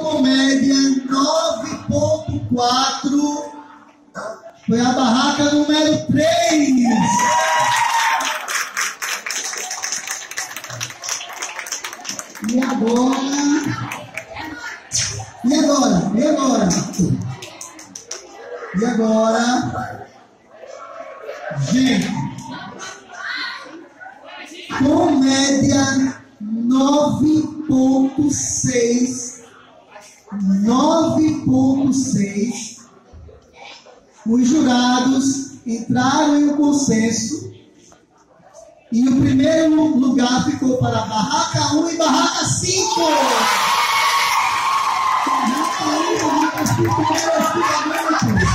com média 9,4 foi a barraca número 3. E agora, gente, com média 9,6, os jurados entraram em um consenso e o primeiro lugar ficou para a barraca 1 e barraca 5. Barraca 1 e barraca 5 merecidamente.